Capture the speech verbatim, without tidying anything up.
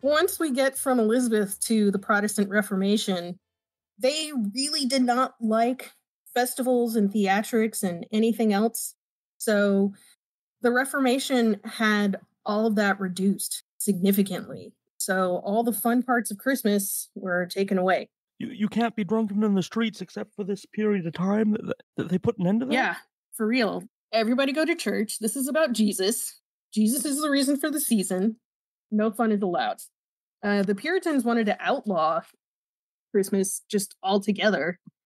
Once we get from Elizabeth to the Protestant Reformation, they really did not like festivals and theatrics and anything else. So the Reformation had all of that reduced significantly. So all the fun parts of Christmas were taken away. You you can't be drunken in the streets except for this period of time that, that they put an end to that? Yeah, for real. Everybody go to church. This is about Jesus. Jesus is the reason for the season. No fun is allowed. Uh, the Puritans wanted to outlaw Christmas just altogether.